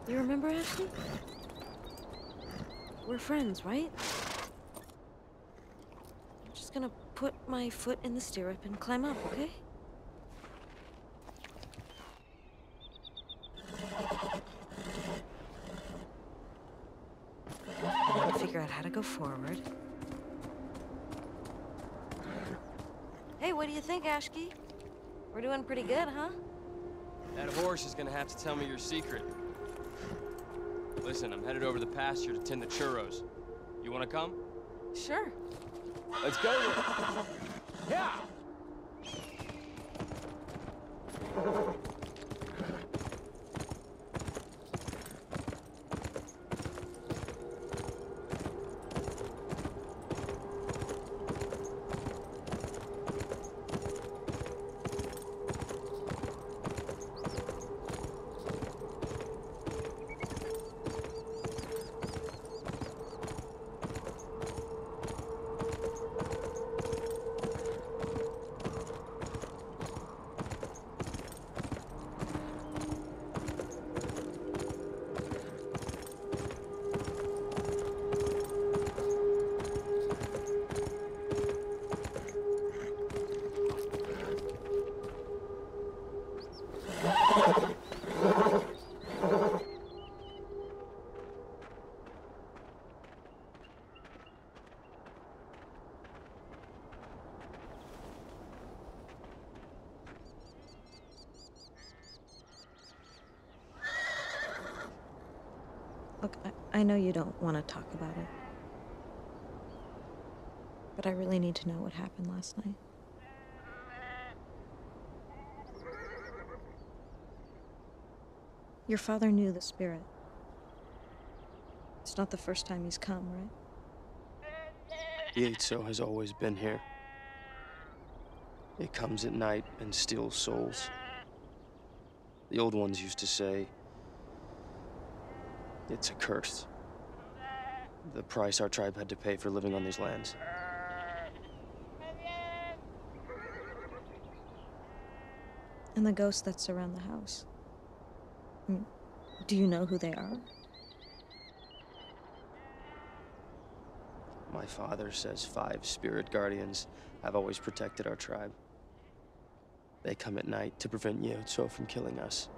You remember Ashley? We're friends, right? I'm just gonna put my foot in the stirrup and climb up, okay? I'll figure out how to go forward. Hey, what do you think, Ashki? We're doing pretty good, huh? That horse is gonna have to tell me your secret. Listen, I'm headed over the pasture to tend the churros. You wanna come? Sure. Let's go then. Yeah! Look, I know you don't want to talk about it. But I really need to know what happened last night. Your father knew the spirit. It's not the first time he's come, right? Yaitso has always been here. It comes at night and steals souls. The old ones used to say, it's a curse. The price our tribe had to pay for living on these lands. And the ghosts that surround the house. Do you know who they are? My father says 5 spirit guardians have always protected our tribe. They come at night to prevent Yaitso from killing us.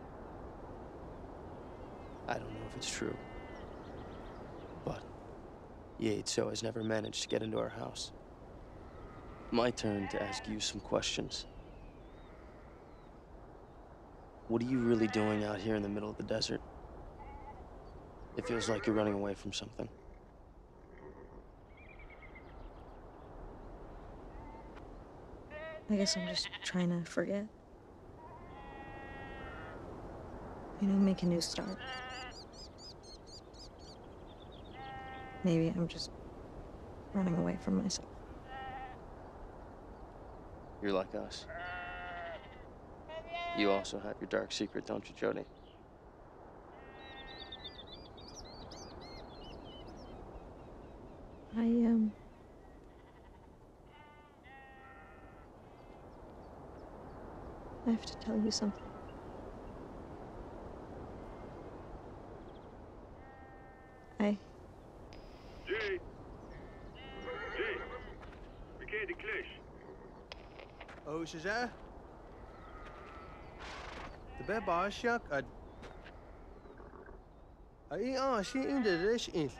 I don't know if it's true, but Yaitso has never managed to get into our house. My turn to ask you some questions. What are you really doing out here in the middle of the desert? It feels like you're running away from something. I guess I'm just trying to forget. You know, make a new start. Maybe I'm just running away from myself. You're like us. You also have your dark secret, don't you, Jodie? I have to tell you something. Jay! Jay! Verkeer de klus. Oh, Shazah? The bed bar shark. She in the dish in.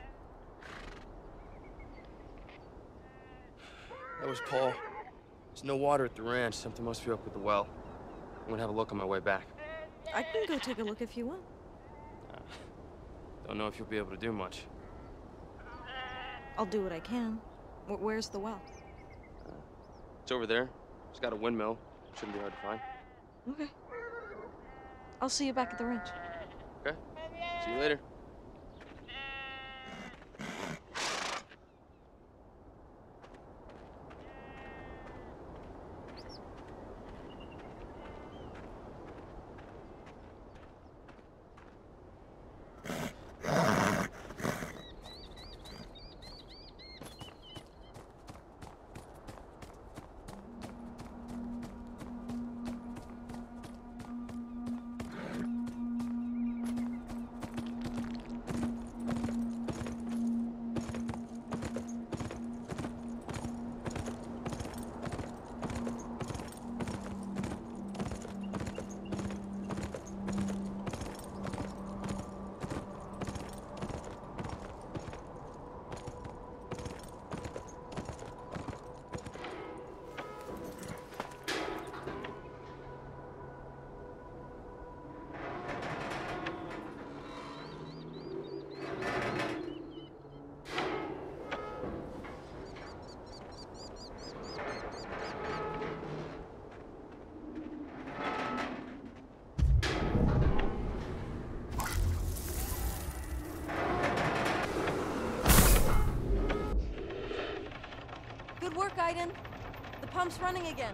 That was Paul. There's no water at the ranch. Something must be up with the well. I'm gonna have a look on my way back. I can go take a look if you want. Don't know if you'll be able to do much. I'll do what I can. Where's the well? It's over there. It's got a windmill. Shouldn't be hard to find. Okay. I'll see you back at the ranch. Okay. See you later. Aiden. The pump's running again.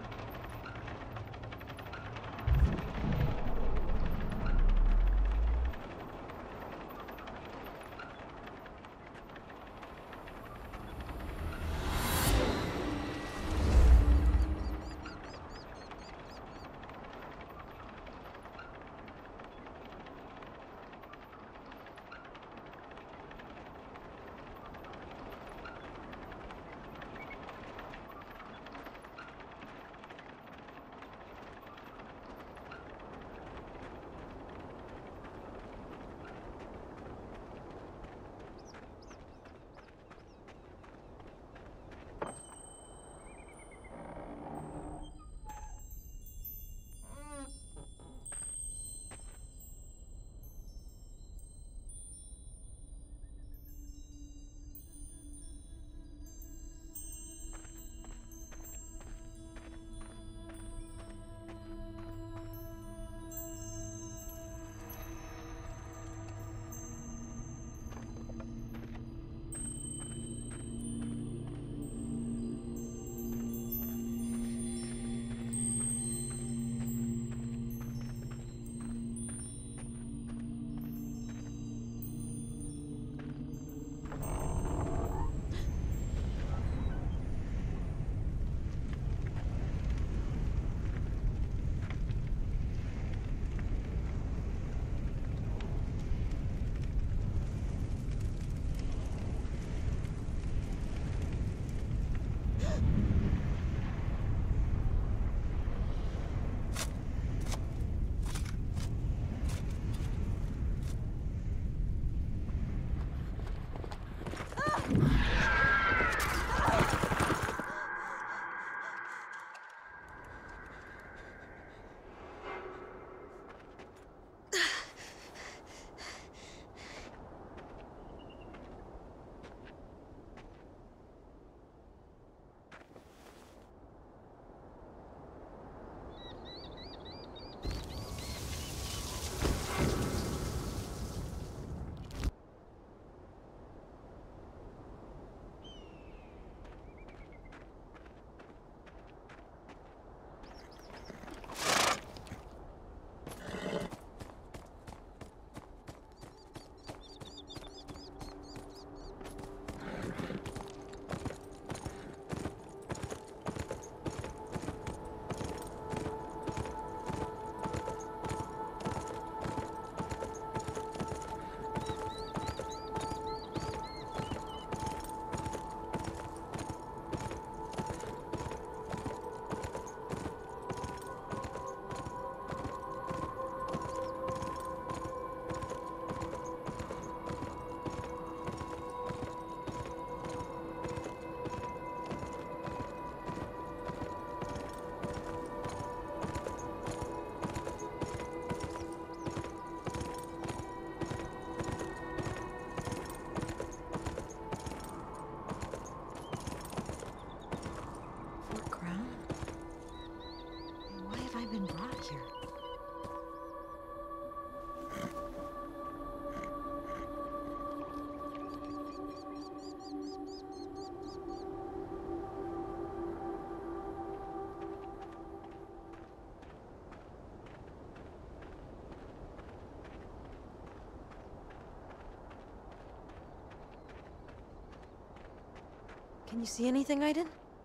Can you see anything, Aiden?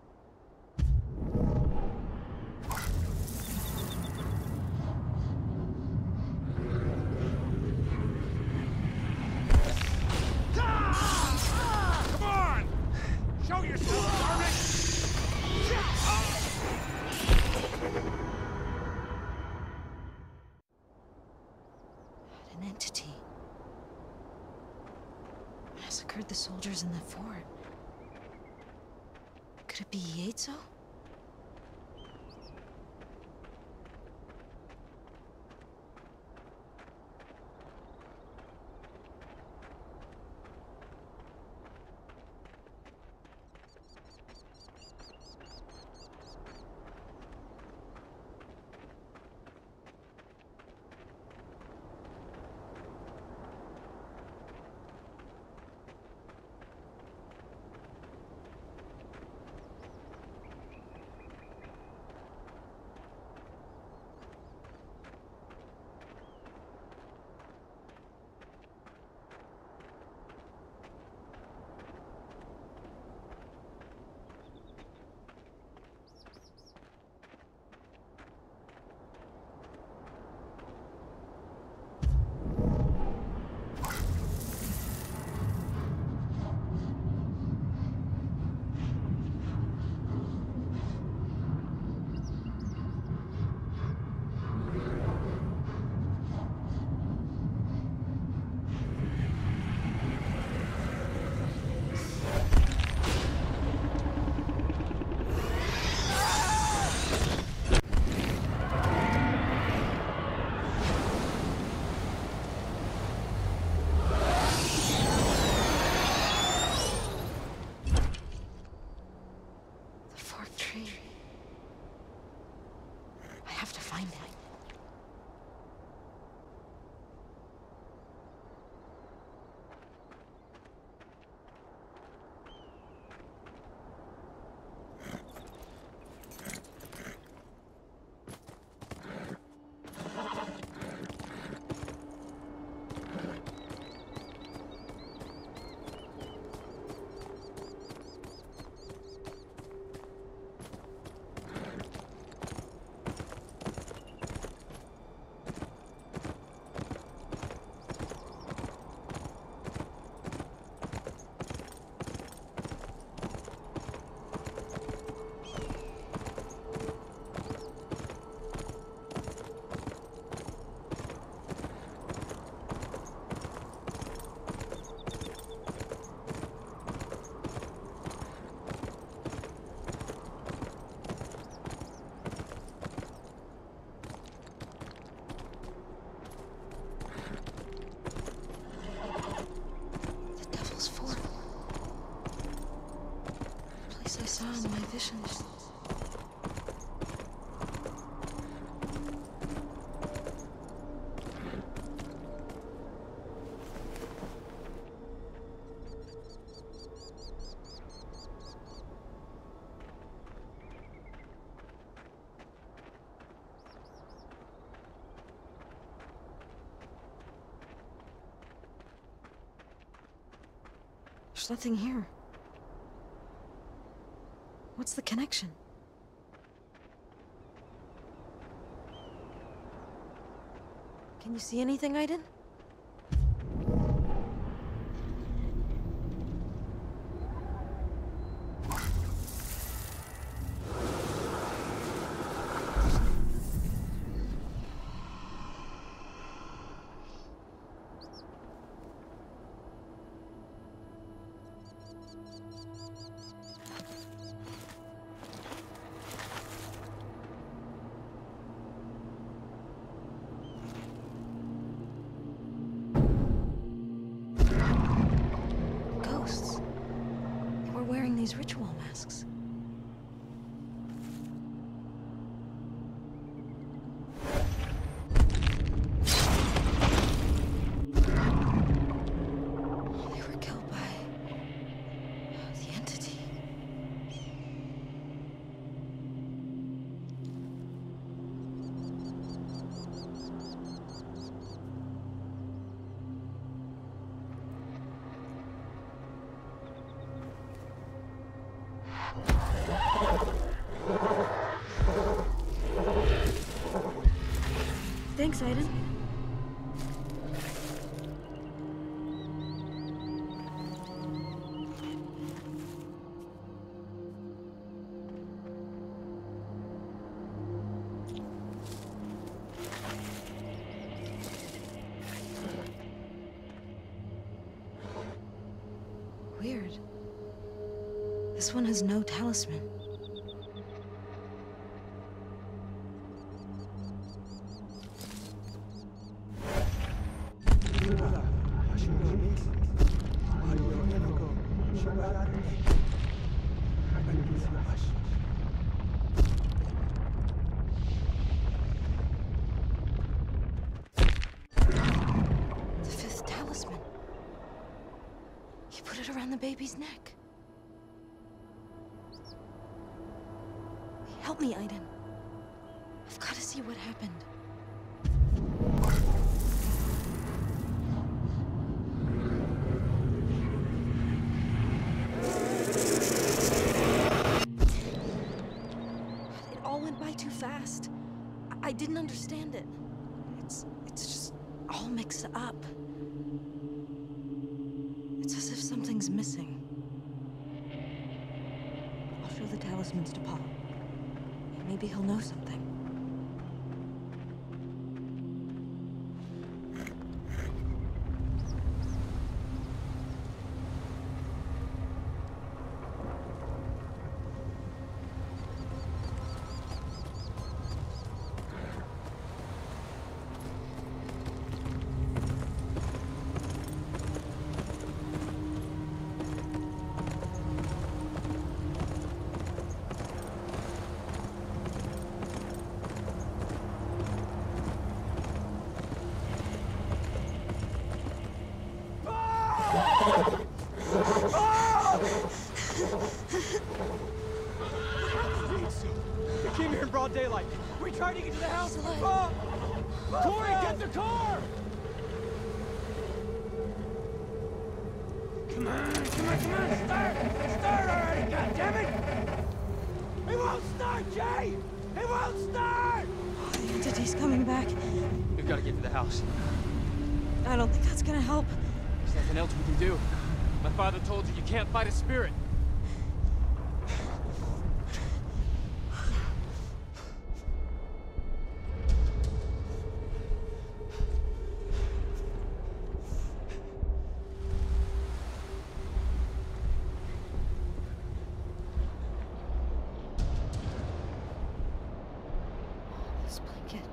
Come on! Show yourself, Garnet! An entity. Massacred the soldiers in the fort. Could it be Yatezo? conditions. There's nothing here. What's the connection? Can you see anything, Aiden? Ghosts. They were wearing these ritual masks. They were killed by the entity. Thanks, Aiden. Weird. This one has no talisman. The fifth talisman. He put it around the baby's neck. Help me, Aiden. I've got to see what happened. It all went by too fast. I didn't understand it. It's just all mixed up. It's as if something's missing. I'll show the talismans to Paul. Maybe he'll know something. We came here in broad daylight. We tried to get to the house. He's alive. Oh! Corey, get the car! Come on, start! Start already, goddammit! It won't start, Jay! It won't start! Oh, the entity's coming back. We've got to get to the house. I don't think that's gonna help. There's nothing else we can do. My father told you can't fight a spirit. This blanket.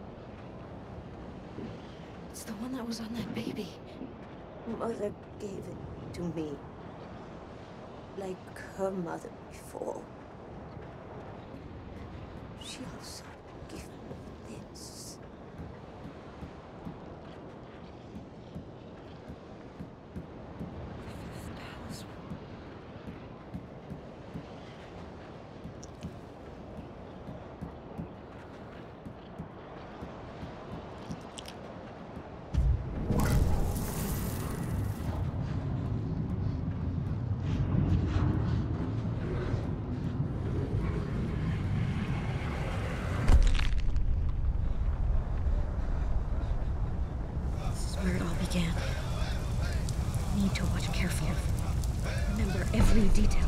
It's the one that was on that baby. Mother gave it to me. Like her mother before. she also give me this. Where it all began. I need to watch carefully. Remember every detail.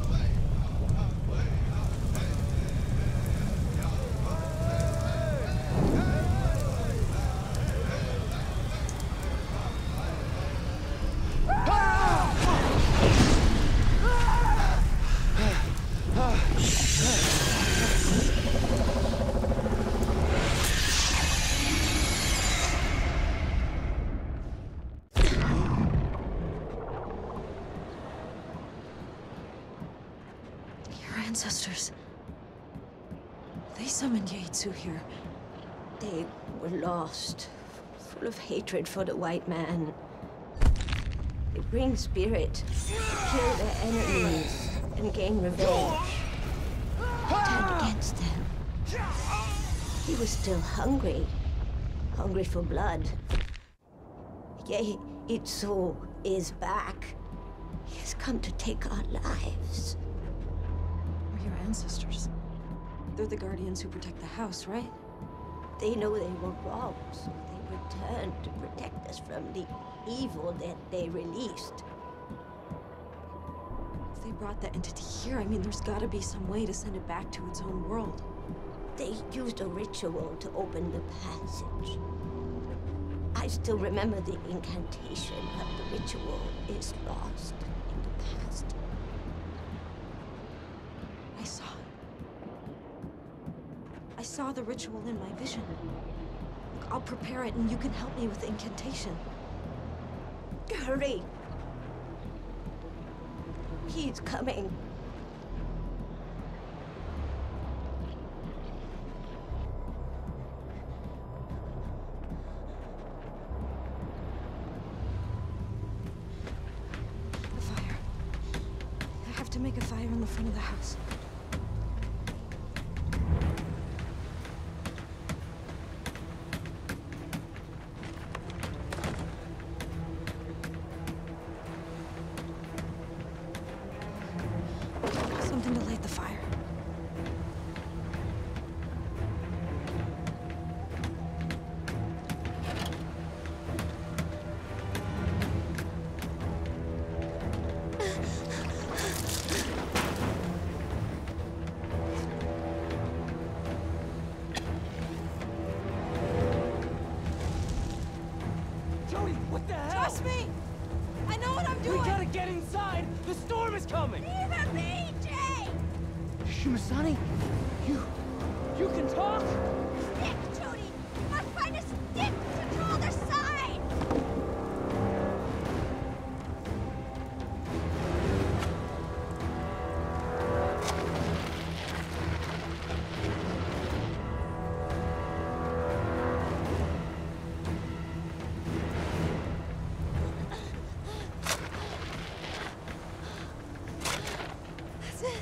Ancestors. They summoned Yaitsu here. They were lost, full of hatred for the white man. They bring spirit, kill their enemies, and gain revenge. He turned against them. He was still hungry for blood. Yaitsu is back. He has come to take our lives. We're your ancestors. They're the guardians who protect the house, right? They know they were wrong, so they returned to protect us from the evil that they released. If they brought that entity here, I mean, there's gotta be some way to send it back to its own world. They used a ritual to open the passage. I still remember the incantation, but the ritual is lost in the past. I saw the ritual in my vision. Look, I'll prepare it and you can help me with the incantation. Hurry! He's coming. The fire. I have to make a fire in the front of the house. Something to light the fire. Jody, what the hell? Trust me! I know what I'm doing! We gotta get inside! The storm is coming! Leave me, Jay! Shumasani, you can talk? Stick, Jody! You must find a stick to control their side! That's it.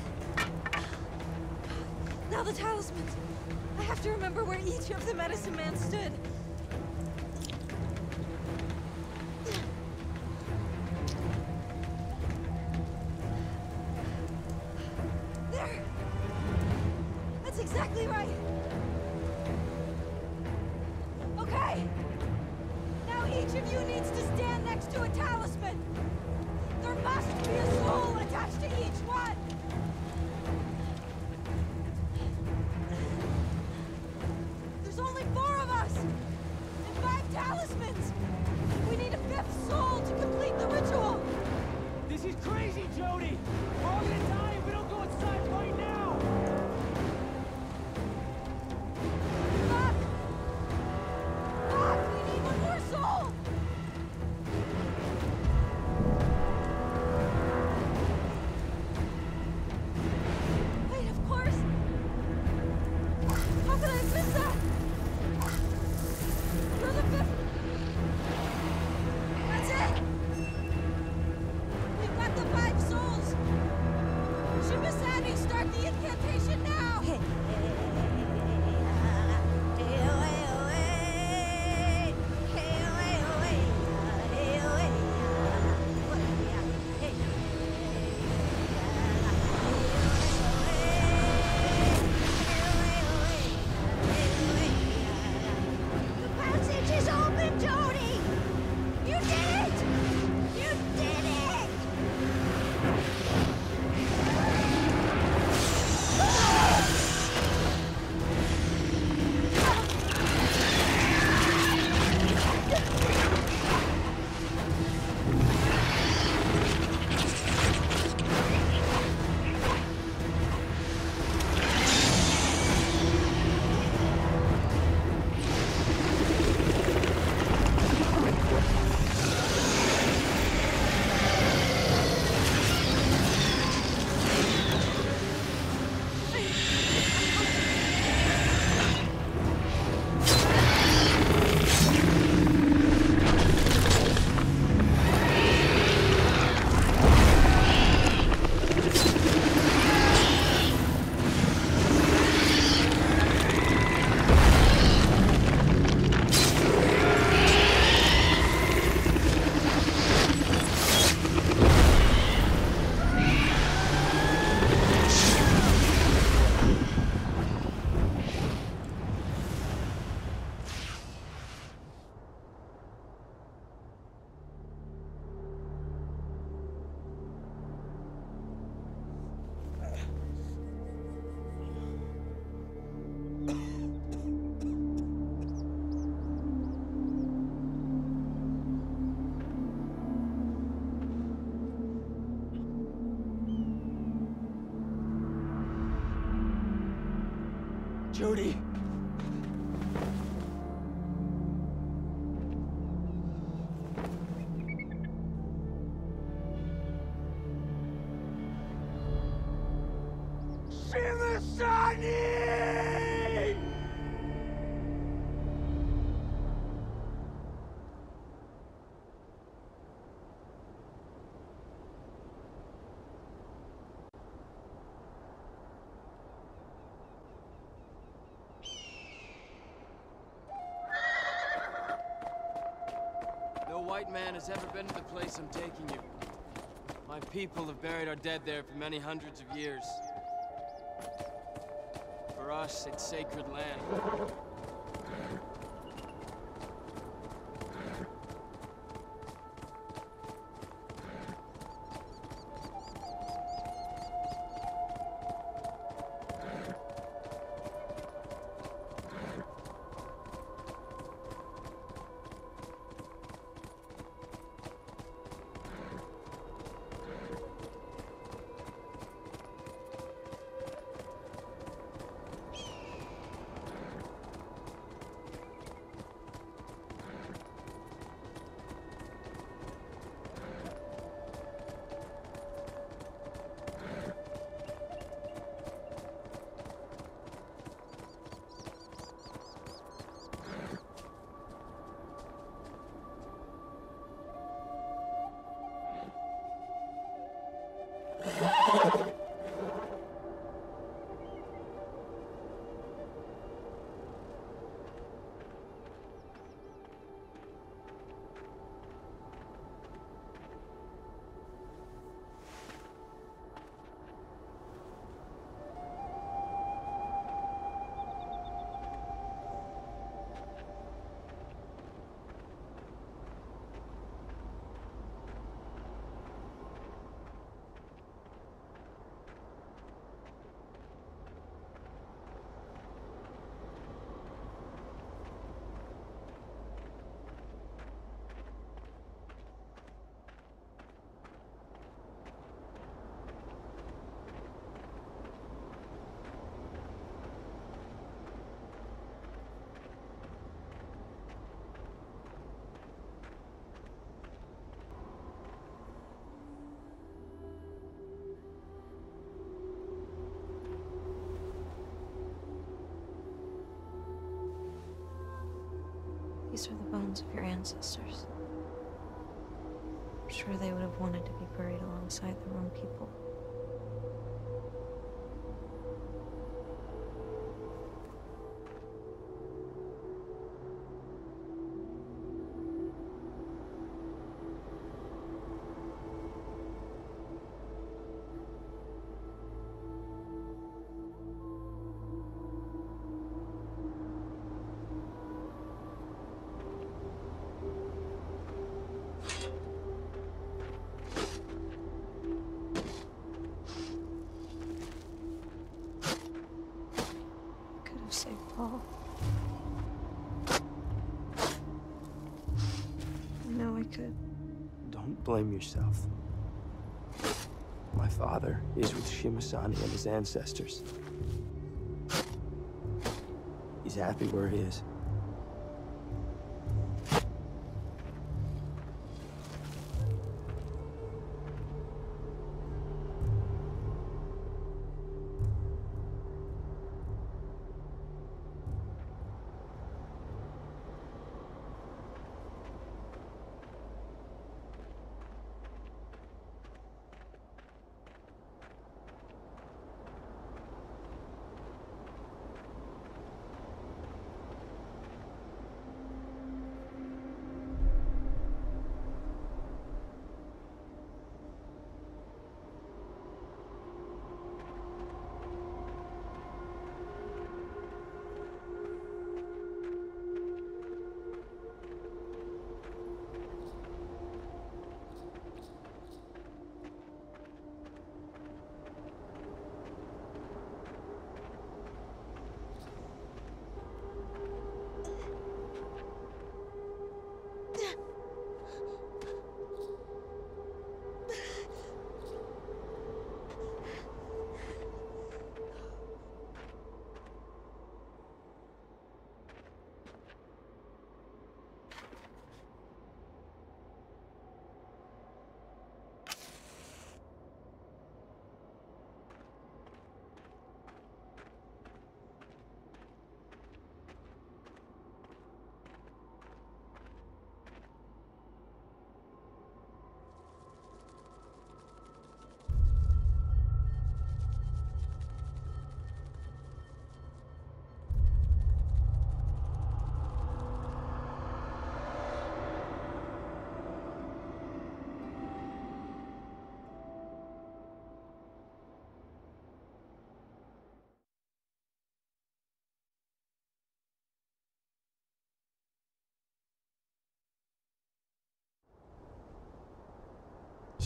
Now the talismans. I have to remember where each of the medicine men stood. There. That's exactly right. Okay. Now each of you needs to stand next to a talisman. There must be a soul attached to each one. There's only 4 of us! And 5 talismans! We need a 5th soul to complete the ritual! This is crazy, Jody! We're all gonna die if we don't go inside right now! Fuck! Fuck! We need 1 more soul! Jody. Shimmersani! No white man has ever been to the place I'm taking you. My people have buried our dead there for many hundreds of years. For us, it's sacred land. These are the bones of your ancestors. I'm sure they would have wanted to be buried alongside their own people. Could have saved Paul. I know I could. Don't blame yourself. My father is with Shimmersani and his ancestors. He's happy where he is.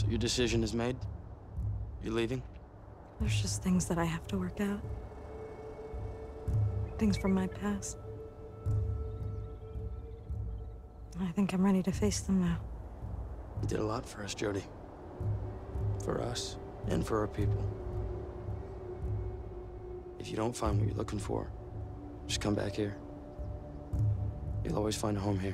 So your decision is made? You're leaving? There's just things that I have to work out. Things from my past. I think I'm ready to face them now. You did a lot for us, Jodie. For us, and for our people. If you don't find what you're looking for, just come back here. You'll always find a home here.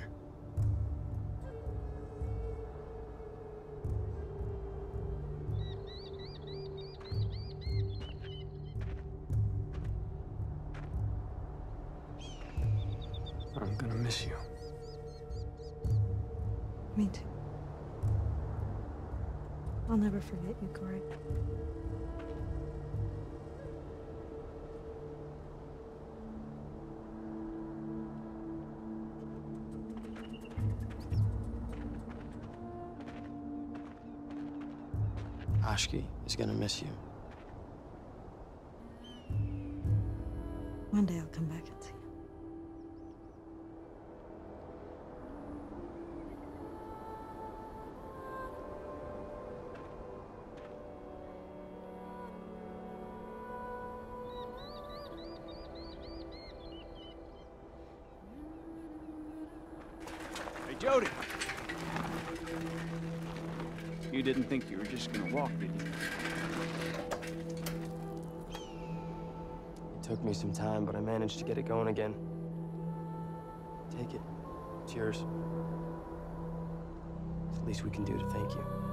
I'm gonna miss you. Me too. I'll never forget you, Corey. Ashki is gonna miss you. One day I'll come back and see you. Hey, Jodie! You didn't think you were just gonna walk, did you? It took me some time, but I managed to get it going again. Take it. It's yours. It's the least we can do to thank you.